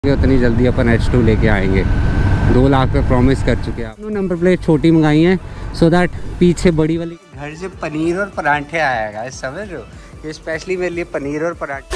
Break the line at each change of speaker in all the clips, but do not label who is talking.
उतनी जल्दी अपन H2 लेके आएंगे। 2 लाख पे प्रॉमिस कर चुके हैं। नंबर प्लेट छोटी मंगाई है सो दैट पीछे बड़ी वाली घर से पनीर और पराठे आएगा, समझ रहे हो? ये स्पेशली मेरे लिए पनीर और पराठे।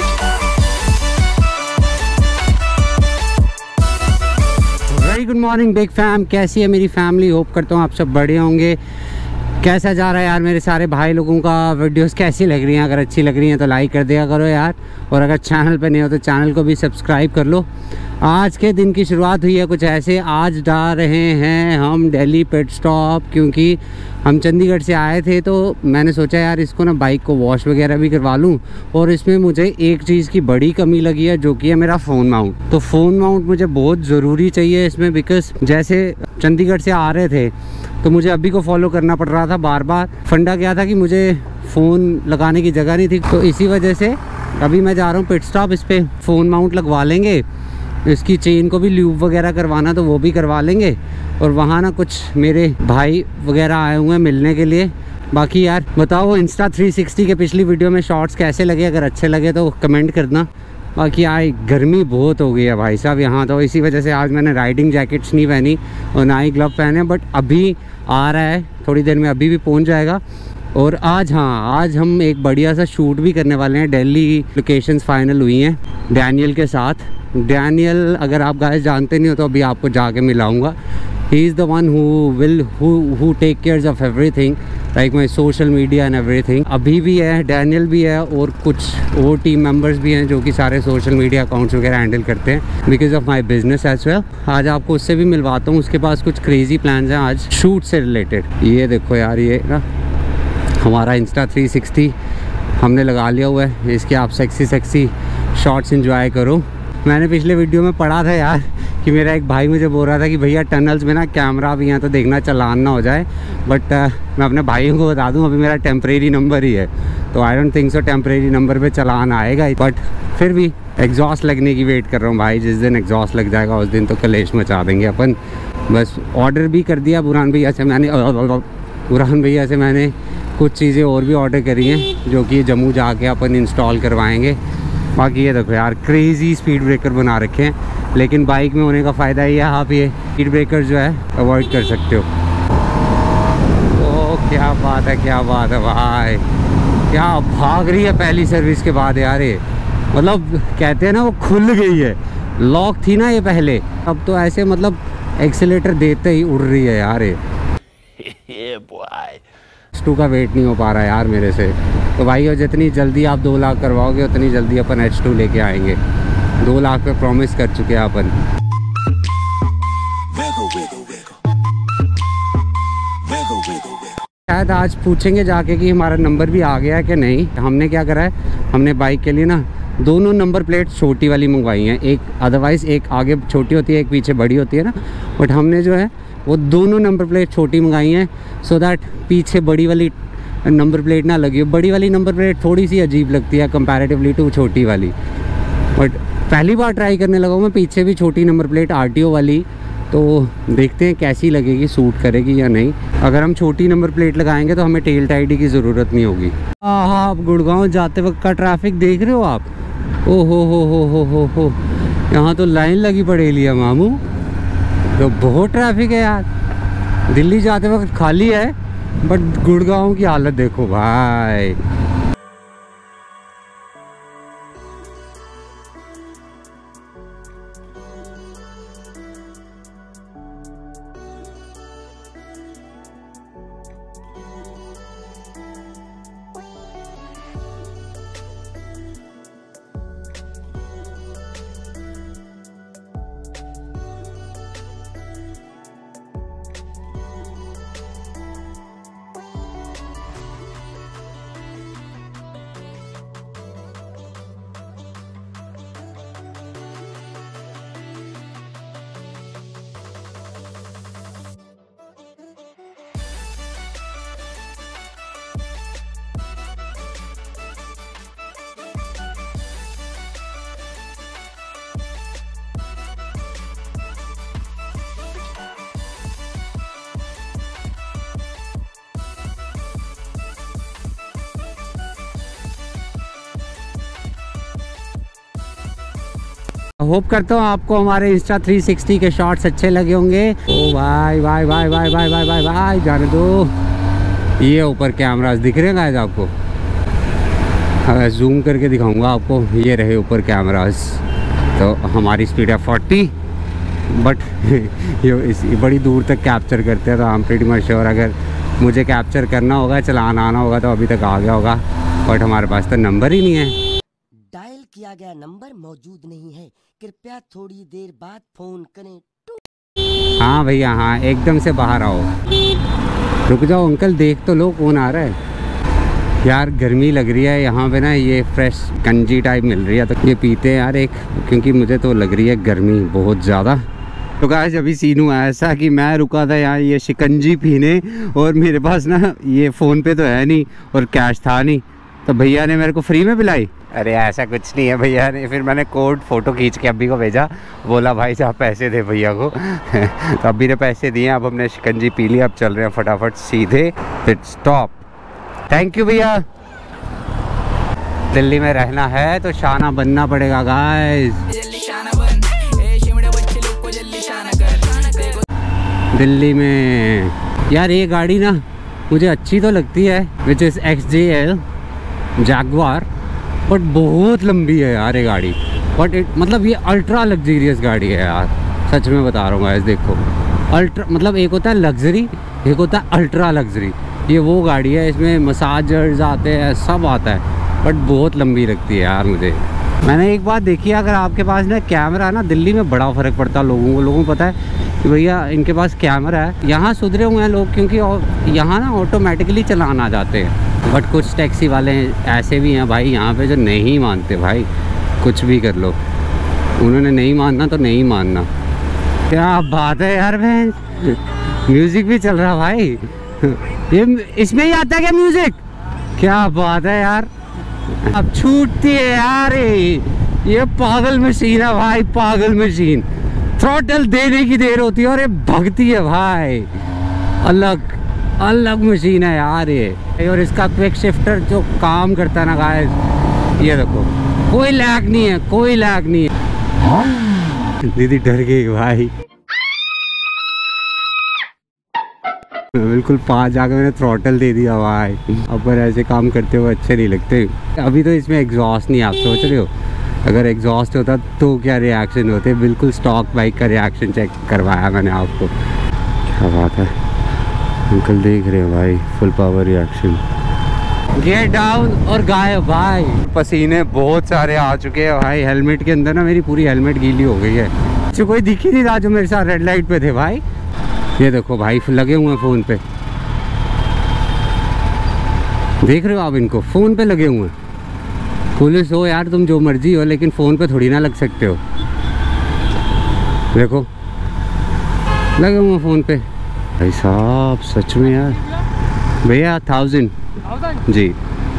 Very good morning big fam, कैसी है मेरी फैमिली? होप करता हूँ आप सब बढ़िया होंगे। कैसा जा रहा है यार मेरे सारे भाई लोगों का? वीडियोस कैसी लग रही हैं? अगर अच्छी लग रही हैं तो लाइक कर दिया करो यार, और अगर चैनल पे नहीं हो तो चैनल को भी सब्सक्राइब कर लो। आज के दिन की शुरुआत हुई है कुछ ऐसे। आज जा रहे हैं हम दिल्ली पिट स्टॉप, क्योंकि हम चंडीगढ़ से आए थे तो मैंने सोचा यार इसको ना बाइक को वॉश वगैरह भी करवा लूँ। और इसमें मुझे एक चीज़ की बड़ी कमी लगी है जो कि है मेरा फ़ोन माउंट। तो फ़ोन माउंट मुझे बहुत ज़रूरी चाहिए इसमें, बिकॉज जैसे चंडीगढ़ से आ रहे थे तो मुझे अभी को फॉलो करना पड़ रहा था बार बार। फंडा क्या था कि मुझे फ़ोन लगाने की जगह नहीं थी, तो इसी वजह से अभी मैं जा रहा हूँ पिट स्टॉप। इस पर फ़ोन माउंट लगवा लेंगे, इसकी चेन को भी ल्यूब वगैरह करवाना तो वो भी करवा लेंगे। और वहाँ ना कुछ मेरे भाई वगैरह आए हुए हैं मिलने के लिए। बाकी यार बताओ इंस्टा 360 के पिछली वीडियो में शॉर्ट्स कैसे लगे? अगर अच्छे लगे तो कमेंट करना। बाकी यार गर्मी बहुत हो गई है भाई साहब यहाँ, तो इसी वजह से आज मैंने राइडिंग जैकेट्स नहीं पहनी और ना ही ग्लव पहने। बट अभी आ रहा है थोड़ी देर में, अभी भी पहुँच जाएगा। और आज आज हम एक बढ़िया सा शूट भी करने वाले हैं। दिल्ली लोकेशंस फाइनल हुई हैं डैनियल के साथ। डैनियल अगर आप गाइस जानते नहीं हो तो अभी आपको जाके मिलाऊंगा। He is the one who take cares of everything like my social media and everything. अभी भी है, डैनियल भी है, और कुछ और टीम मेंबर्स भी हैं जो कि सारे सोशल मीडिया अकाउंट्स वगैरह हैंडल करते हैं because of my business as well. आज आपको उससे भी मिलवाता हूँ, उसके पास कुछ क्रेजी प्लान्स हैं आज शूट से रिलेटेड। ये देखो यार, ये ना हमारा इंस्टा 360 हमने लगा लिया हुआ है। इसके आप सेक्सी शॉट्स एंजॉय करो। मैंने पिछले वीडियो में पढ़ा था यार कि मेरा एक भाई मुझे बोल रहा था कि भैया टनल्स में ना कैमरा भी हैं तो देखना चालान ना हो जाए। बट मैं अपने भाइयों को बता दूं अभी मेरा टेम्परेरी नंबर ही है, तो I don't think so temporary number पे चालान आएगा। बट फिर भी एग्जॉस्ट लगने की वेट कर रहा हूँ भाई। जिस दिन एग्जॉस्ट लग जाएगा उस दिन तो कलेश मचा देंगे अपन। बस ऑर्डर भी कर दिया बुरहान भैया से मैंने कुछ चीज़ें और भी ऑर्डर करी हैं जो कि जम्मू जाके अपन इंस्टॉल करवाएंगे। बाकी ये देखो यार क्रेज़ी स्पीड ब्रेकर बना रखे हैं, लेकिन बाइक में होने का फ़ायदा ये है आप ये स्पीड ब्रेकर जो है अवॉइड कर सकते हो। ओह क्या बात है भाई, क्या भाग रही है पहली सर्विस के बाद यार। ये मतलब कहते हैं ना वो खुल गई है, लॉक थी ना ये पहले, अब तो ऐसे मतलब एक्सीलेटर देते ही उड़ रही है यार ये। H2 का वेट नहीं हो पा रहा है यार मेरे से। तो भाई और जितनी जल्दी आप 2 लाख करवाओगे उतनी जल्दी अपन H2 लेके आएंगे। 2 लाख पे प्रॉमिस कर चुके हैं अपन। शायद आज पूछेंगे जाके कि हमारा नंबर भी आ गया है कि नहीं। हमने क्या करा है, हमने बाइक के लिए ना दोनों नंबर प्लेट छोटी वाली मंगवाई हैं। एक अदरवाइज़ एक आगे छोटी होती है, एक पीछे बड़ी होती है ना। बट हमने जो है वो दोनों नंबर प्लेट छोटी मंगाई हैं सो दैट पीछे बड़ी वाली नंबर प्लेट ना लगी हो। बड़ी वाली नंबर प्लेट थोड़ी सी अजीब लगती है कंपैरेटिवली टू छोटी वाली। बट पहली बार ट्राई करने लगा हूँ मैं पीछे भी छोटी नंबर प्लेट RTO वाली, तो देखते हैं कैसी लगेगी, सूट करेगी या नहीं। अगर हम छोटी नंबर प्लेट लगाएंगे तो हमें टेल टाइडी की ज़रूरत नहीं होगी। हाँ, आप गुड़गांव जाते वक्त का ट्रैफिक देख रहे हो आप? ओ हो, यहाँ तो लाइन लगी पड़ेगी है मामू, तो बहुत ट्रैफिक है यार। दिल्ली जाते वक्त खाली है बट गुड़गांव की हालत देखो भाई। होप करता हूँ आपको हमारे इंस्टा 360 के शॉट्स अच्छे लगे होंगे। ओ भाई भाई भाई भाई भाई भाई भाई भाई जाने दो। ये ऊपर कैमरास दिख रहे हैं गाइस आपको, अगर जूम करके दिखाऊंगा आपको, ये रहे ऊपर कैमरास। तो हमारी स्पीड है 40, बट ये बड़ी दूर तक कैप्चर करते हैं। तो I am pretty much sure अगर मुझे कैप्चर करना होगा, चलान आना होगा तो अभी तक आ गया होगा, बट हमारे पास तो नंबर ही नहीं है।
डायल किया गया नंबर मौजूद नहीं है, कृपया थोड़ी देर बाद फोन करें।
हाँ भैया हाँ, एकदम से बाहर आओ। रुक जाओ अंकल, देख तो लो कौन आ रहा है। यार गर्मी लग रही है यहाँ पे ना, ये फ्रेश गंजी टाइप मिल रही है तो ये पीते हैं यार एक, क्योंकि मुझे तो लग रही है गर्मी बहुत ज़्यादा। तो गाइस अभी सीन हुआ ऐसा कि मैं रुका था यहाँ ये शिकंजी पीने, और मेरे पास ना ये फ़ोन पे तो है नहीं और कैश था नहीं, तो भैया ने मेरे को फ्री में पिलाई। अरे ऐसा कुछ नहीं है भैया ने, फिर मैंने कोड फ़ोटो खींच के अभी को भेजा, बोला भाई साहब पैसे दे भैया को तो अभी ने पैसे दिए, अब हमने शिकंजी पी लिया, अब चल रहे हैं फटाफट सीधे पिट स्टॉप। थैंक यू भैया। दिल्ली में रहना है तो शाना बनना पड़ेगा गाइस। दिल्ली में यार ये गाड़ी ना मुझे अच्छी तो लगती है, which is XJL Jaguar, but बहुत लंबी है यार ये गाड़ी। बट मतलब ये अल्ट्रा लग्जरियस गाड़ी है यार, सच में बता रहा हूँ गाइस। देखो अल्ट्रा मतलब एक होता है लग्जरी, एक होता है अल्ट्रा लग्जरी। ये वो गाड़ी है, इसमें मसाजर्स आते हैं, सब आता है, बट बहुत लंबी लगती है यार मुझे। मैंने एक बात देखी है, अगर आपके पास ना कैमरा है ना, दिल्ली में बड़ा फ़र्क पड़ता है लोगों को पता है कि भैया इनके पास कैमरा है। यहाँ सुधरे हुए हैं लोग, क्योंकि यहाँ ना ऑटोमेटिकली चलान आ जाते हैं, बट कुछ टैक्सी वाले ऐसे भी हैं भाई यहाँ पे जो नहीं मानते भाई, कुछ भी कर लो, उन्होंने नहीं मानना तो नहीं मानना। क्या बात है यार बहन, म्यूज़िक भी चल रहा भाई, ये इसमें ही आता है क्या म्यूज़िक? क्या बात है यार, अब छूटती है यार ये पागल मशीन है भाई, पागल मशीन। थ्रॉटल देने की देर होती है और ये भगती है भाई, अलग अलग मशीन है यार ये। और इसका क्विक शिफ्टर जो काम करता है ना गाइस, ये देखो कोई लैग नहीं है, कोई लैग नहीं है। दीदी डर गई भाई, बिल्कुल पास जाकर मैंने थ्रॉटल दे दिया भाई। अब पर ऐसे काम करते हुए अच्छे नहीं लगते। अभी तो इसमें एग्जॉस्ट नहीं, आप सोच रहे हो अगर एग्जॉस्ट होता तो क्या रिएक्शन होते। बिल्कुल स्टॉक बाइक का रिएक्शन चेक करवाया मैंने आपको। क्या बात है अंकल, देख रहे हो भाई, full power reaction. Get down और गायब भाई। पसीने बहुत सारे आ चुके हैं भाई, हेलमेट के अंदर ना मेरी पूरी हेलमेट गीली हो गई है। जो कोई दिख ही नहीं रहा जो मेरे साथ रेड लाइट पे थे भाई। ये देखो भाई लगे हुए हैं फ़ोन पे, देख रहे हो आप इनको, फ़ोन पे लगे हुए हैं। पुलिस हो यार तुम जो मर्जी हो, लेकिन फ़ोन पे थोड़ी ना लग सकते हो। देखो लगे हुए हैं फ़ोन पे भाई साहब, सच में यार। भैया 1000 जी,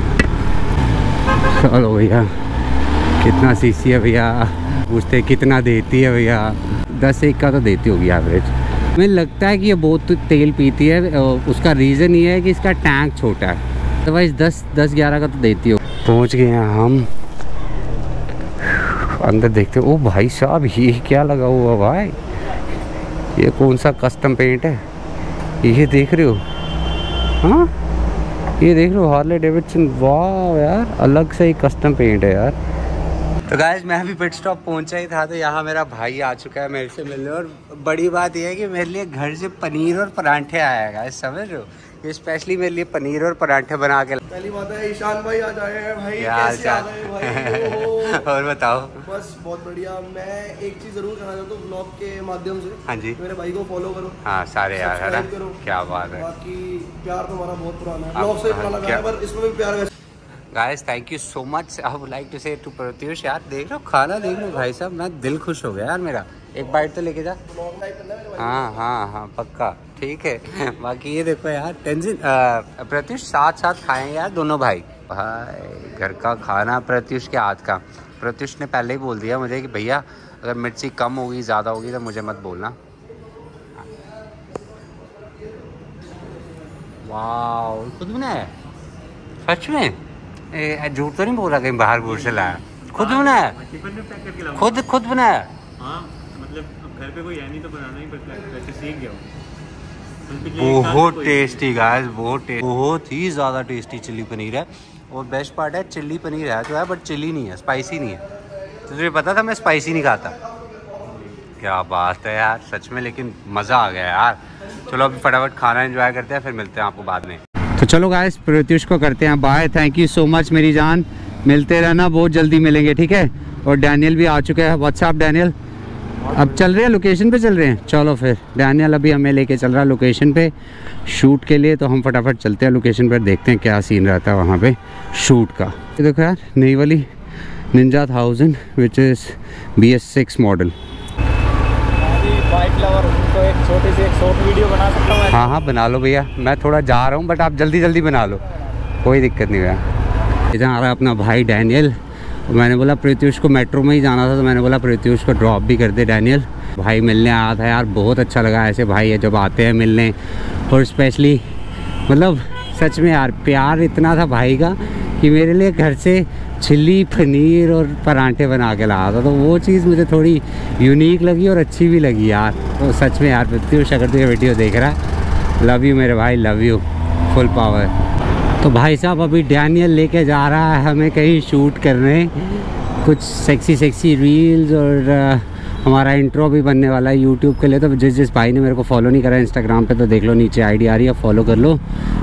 चलो भैया कितना सीसी है भैया, पूछते कितना देती है भैया। 10-1 का तो देती होगी एवरेज। मुझे लगता है कि ये बहुत तेल पीती है, उसका रीज़न ये है कि इसका टैंक छोटा है, अदरवाइज 10-11 का तो देती हो। पहुंच गए हैं हम, अंदर देखते हो। ओ भाई साहब ये क्या लगा हुआ भाई, ये कौन सा कस्टम पेंट है ये देख रहे हो? हाँ ये देख रहे हो, हार्ले डेविडसन। वाह यार, अलग से ही कस्टम पेंट है यार। तो गाइस मैं अभी पिट स्टॉप पहुंचा ही था, तो यहाँ मेरा भाई आ चुका है मेरे से मिलने। और बड़ी बात यह है कि मेरे लिए घर से पनीर और परांठे आया गाइस, समझ रहे हो? ये स्पेशली मेरे लिए पनीर और परांठे बना के।
पहली बात है ईशान भाई आ जाए हैं भाई,
कैसे आ
गए भाई?
और बताओ।
बस बहुत बढ़िया। मैं एक चीज़ ज़रूर कहना चाहता हूँ ब्लॉग के माध्यम से।
हाँ जी,
मेरे भाई को फॉलो करो।
हाँ सारे यार है ना,
करो।
क्या बात है।
बाकी प्यार तुम्हारा बहुत पुराना है, ब्लॉग से पुराना लगा है, पर इसमें भी प्यार है।
Guys thank you so much. I would like to say to Pratyush, यार देख लो खाना, देख लो भाई साहब, मैं दिल खुश हो गया यार मेरा। एक बाइट तो लेके जा। हाँ हाँ हाँ पक्का, ठीक है। बाकी ये देखो यार टेंशन, प्रत्युष साथ साथ खाएंगे यार दोनों भाई। भाई घर का खाना प्रत्युष के हाथ का। प्रत्युष ने पहले ही बोल दिया मुझे कि भैया अगर मिर्ची कम होगी ज़्यादा होगी तो मुझे मत बोलना। वाह खुद बनाया सच में, झूठ तो नहीं बोला कहीं बाहर बूढ़ से लाया, खुद बनाया?
टिफिन में पैक करके लाऊंगा।
खुद बनाया?
हाँ मतलब अब घर पे कोई है नहीं तो बनाना ही पड़ता है, वैसे सीख गया हूँ।
बहुत टेस्टी गाइस, बहुत ही ज़्यादा टेस्टी चिल्ली पनीर है। और बेस्ट पार्ट है चिल्ली पनीर है तो है बट चिल्ली नहीं है, स्पाइसी नहीं है। तो तुझे पता था मैं स्पाइसी नहीं खाता। क्या बात है यार सच में, लेकिन मज़ा आ गया यार। चलो अभी फटाफट खाना एंजॉय करते हैं, फिर मिलते हैं आपको बाद में। तो चलो गाइस प्रत्युष को करते हैं bye. Thank you so much मेरी जान, मिलते रहना, बहुत जल्दी मिलेंगे ठीक है। और डैनियल भी आ चुके हैं। व्हाट्सअप डैनियल, अब चल रहे हैं लोकेशन पे चल रहे हैं। चलो फिर डैनियल अभी हमें लेके चल रहा है लोकेशन पे शूट के लिए, तो हम फटाफट चलते हैं लोकेशन पर, देखते हैं क्या सीन रहता है वहाँ पे शूट का। ये देखो यार नई वाली ninja 1000 which is BS6 model.
Bike lover तो एक छोटी सी एक शॉर्ट वीडियो बना सकता हूँ।
हाँ बना लो भैया, मैं थोड़ा जा रहा हूँ बट आप जल्दी बना लो, कोई दिक्कत नहीं भैया। इधर आ रहा है अपना भाई डैनियल। मैंने बोला प्रत्युष को मेट्रो में ही जाना था, तो मैंने बोला प्रत्युष को ड्रॉप भी कर दे डैनियल। भाई मिलने आया था यार, बहुत अच्छा लगा ऐसे भाई है जब आते हैं मिलने। और स्पेशली मतलब सच में यार प्यार इतना था भाई का कि मेरे लिए घर से चिल्ली पनीर और पराठे बना के लाया था, तो वो चीज़ मुझे थोड़ी यूनिक लगी और अच्छी भी लगी यार। तो सच में यार प्रत्युष अगर तू ये वीडियो देख रहा है, लव यू मेरे भाई, लव यू फुल पावर। तो भाई साहब अभी डैनियल लेके जा रहा है हमें कहीं शूट करने, कुछ सेक्सी रील्स, और हमारा इंट्रो भी बनने वाला है यूट्यूब के लिए। तो जिस भाई ने मेरे को फॉलो नहीं करा इंस्टाग्राम पे, तो देख लो नीचे आईडी आ रही है, फॉलो कर लो,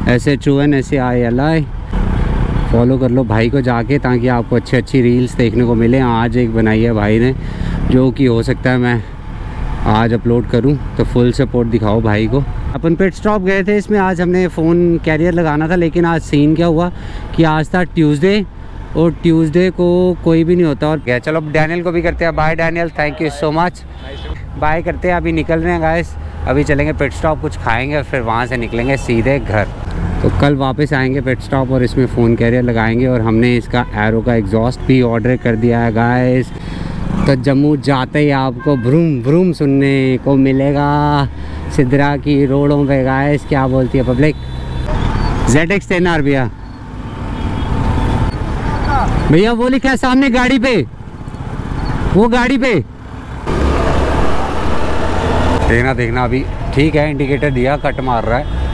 SHONSAILI फॉलो कर लो भाई को जाके, ताकि आपको अच्छी रील्स देखने को मिले। आज एक बनाई है भाई ने, जो कि हो सकता है मैं आज अपलोड करूं, तो फुल सपोर्ट दिखाओ भाई को। अपन पेट स्टॉप गए थे, इसमें आज हमने फ़ोन कैरियर लगाना था, लेकिन आज सीन क्या हुआ कि आज था ट्यूसडे, और ट्यूसडे को कोई भी नहीं होता। और क्या चलो डैनियल को भी करते हैं bye. Daniel thank you so much, bye करते हैं। अभी निकल रहे हैं गाइस, अभी चलेंगे पेट स्टॉप, कुछ खाएंगे, फिर वहाँ से निकलेंगे सीधे घर। तो कल वापस आएंगे पेट स्टॉप और इसमें फ़ोन कैरियर लगाएंगे। और हमने इसका एरो का एग्जॉस्ट भी ऑर्डर कर दिया है गाइस। तो जम्मू जाते ही आपको भ्रूम भ्रूम सुनने को मिलेगा सिद्रा की रोडों पे गाइस। क्या बोलती है पब्लिक? ZX 10R भैया वो लिखा है सामने गाड़ी पे, वो गाड़ी पे देखना अभी ठीक है। इंडिकेटर दिया, कट मार रहा है।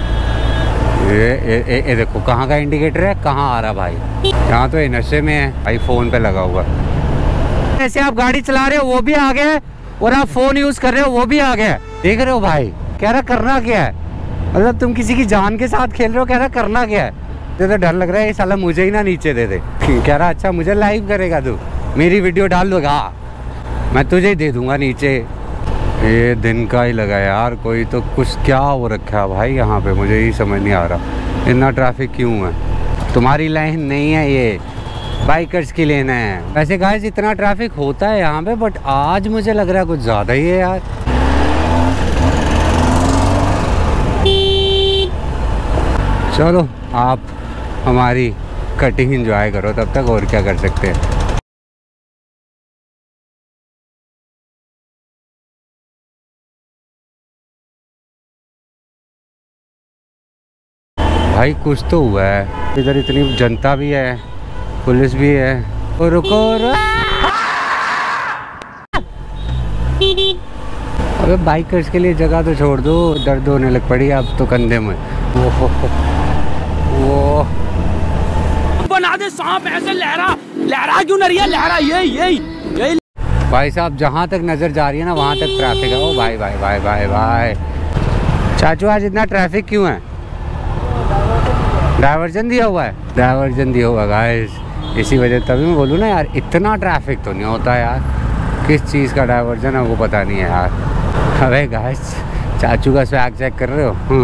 ये देखो कहाँ का इंडिकेटर है, कहाँ आ रहा भाई। यहाँ तो ये नशे में है भाई, फ़ोन पे लगा हुआ। ऐसे आप गाड़ी चला रहे हो वो भी आ गया है, और आप फ़ोन यूज़ कर रहे हो वो भी आ गया है। देख रहे हो भाई, कह रहा करना क्या है, मतलब तुम किसी की जान के साथ खेल रहे हो, कह रहा करना क्या है। तो डर लग रहा है ये साला मुझे ही ना नीचे दे दे। कह रहा अच्छा मुझे लाइव करेगा तू, मेरी वीडियो डाल दूंगा, मैं तुझे ही दे दूंगा नीचे। ये दिन का ही लगा यार, कोई तो कुछ क्या हो रखा है भाई यहाँ पे, मुझे ही समझ नहीं आ रहा इतना ट्रैफिक क्यों है। तुम्हारी लाइन नहीं है ये, बाइकर्स की लेन है। वैसे गाइस इतना ट्रैफिक होता है यहाँ पे, बट आज मुझे लग रहा है कुछ ज़्यादा ही है यार। चलो आप हमारी कटिंग एंजॉय करो तब तक, और क्या कर सकते हैं। भाई कुछ तो हुआ है इधर, इतनी जनता भी है, पुलिस भी है। और रुको अबे बाइकर्स के लिए जगह तो छोड़ दो, दर्द होने लग पड़ी अब तो कंधे में। वो
बना दे सांप ऐसे लहरा क्यों नहीं है, लहरा यही
भाई साहब जहाँ तक नज़र जा रही है ना वहाँ तक ट्रैफिक है। ओ भाई भाई भाई भाई भाई चाचू आज इतना ट्रैफिक क्यों है? डाइवर्जन दिया हुआ है, डाइवर्जन दिया हुआ गाइस, इसी वजह तभी मैं बोलूँ ना यार, इतना ट्रैफिक तो नहीं होता यार। किस चीज़ का डाइवर्जन है वो पता नहीं है यार। अरे गाइस चाचू का स्वैग चेक कर रहे हो?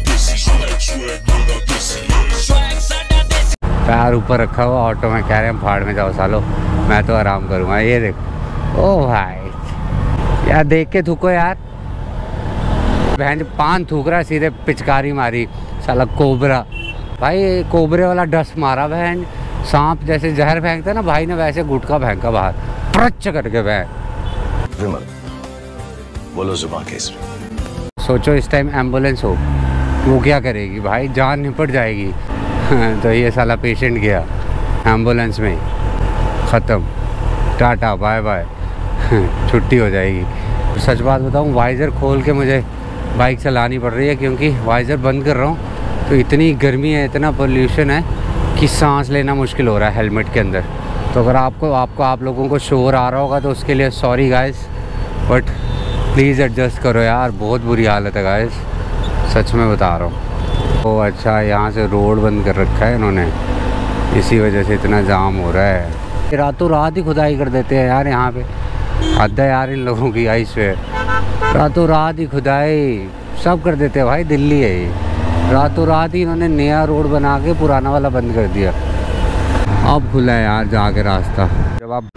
पैर ऊपर रखा हुआ ऑटो में, कह रहे हैं भाड़ में जाओ सालो, मैं तो आराम करूँगा। ये देखो ओ भाई यार, देख के थूको यार। बहन पान थूक रहा, सीधे पिचकारी मारी साला कोबरा। भाई कोबरे वाला डस मारा बहन, सांप जैसे जहर फेंकता है ना भाई ने, वैसे गुटखा फेंका बाहर प्रच करके बहन।
बोलो जुबान केसरी।
सोचो इस टाइम एम्बुलेंस हो, वो क्या करेगी भाई, जान निपट जाएगी। तो ये साला पेशेंट गया एम्बुलेंस में ख़त्म। टाटा बाय बाय छुट्टी हो जाएगी। सच बात बताऊँ, वाइज़र खोल के मुझे बाइक चलानी पड़ रही है, क्योंकि वाइज़र बंद कर रहा हूँ तो इतनी गर्मी है, इतना पोल्यूशन है कि सांस लेना मुश्किल हो रहा है हेलमेट के अंदर। तो अगर आप लोगों को शोर आ रहा होगा तो उसके लिए sorry guys, but please adjust करो यार, बहुत बुरी हालत है गाइस, सच में बता रहा हूँ। ओ अच्छा, यहाँ से रोड बंद कर रखा है इन्होंने, इसी वजह से इतना जाम हो रहा है। रातों रात ही खुदाई कर देते हैं यार यहाँ पे, हद है यार इन लोगों की। आई स्वेयर, रातों रात ही खुदाई सब कर देते हैं भाई, दिल्ली है ये। रातों रात ही इन्होंने नया रोड बना के पुराना वाला बंद कर दिया। अब खुला है यार जाके रास्ता। जब आप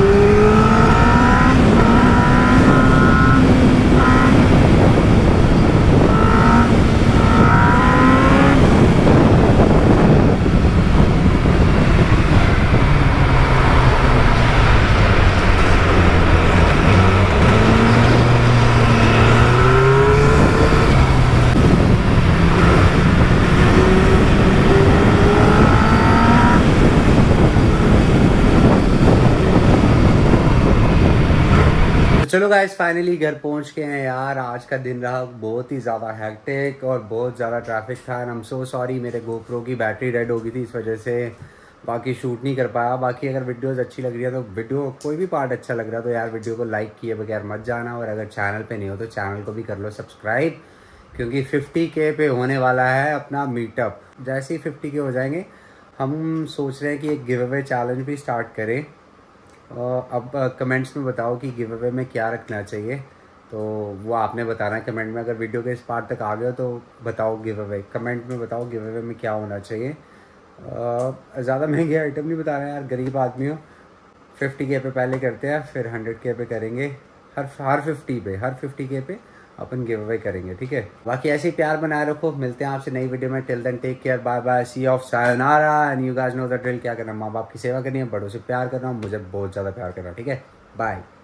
चलो गाइस, फाइनली घर पहुंच के हैं यार। आज का दिन रहा बहुत ही ज़्यादा हेक्टिक और बहुत ज़्यादा ट्रैफिक था। आई एम सो सॉरी, मेरे गोप्रो की बैटरी डेड हो गई थी, इस वजह से बाकी शूट नहीं कर पाया। बाकी अगर वीडियोस अच्छी लग रही है तो वीडियो कोई भी पार्ट अच्छा लग रहा है तो यार वीडियो को लाइक किए बगैर मत जाना। और अगर चैनल पे नहीं हो तो चैनल को भी कर लो सब्सक्राइब, क्योंकि 50K पे होने वाला है अपना मीटअप। जैसे ही 50K हो जाएंगे हम सोच रहे हैं कि एक गिव अवे चैलेंज भी स्टार्ट करें। अब कमेंट्स में बताओ कि गिव अवे में क्या रखना चाहिए, तो वो आपने बताना है कमेंट में। अगर वीडियो के इस पार्ट तक आ गए हो तो बताओ गिव अवे, कमेंट में बताओ गिव अवे में क्या होना चाहिए। ज़्यादा महंगे आइटम नहीं बता रहे हैं यार, गरीब आदमी हो। 50K पे पहले करते हैं, फिर 100K पे करेंगे। हर 50K पे अपन गिव अवे करेंगे, ठीक है। बाकी ऐसे ही प्यार बनाए रखो। मिलते हैं आपसे नई वीडियो में। Till then take care, bye bye, see off, sayonara and you guys know the drill. क्या करना, माँ बाप की सेवा करनी है, बड़ों से प्यार करना, मुझे बहुत ज़्यादा प्यार करना, ठीक है। बाय।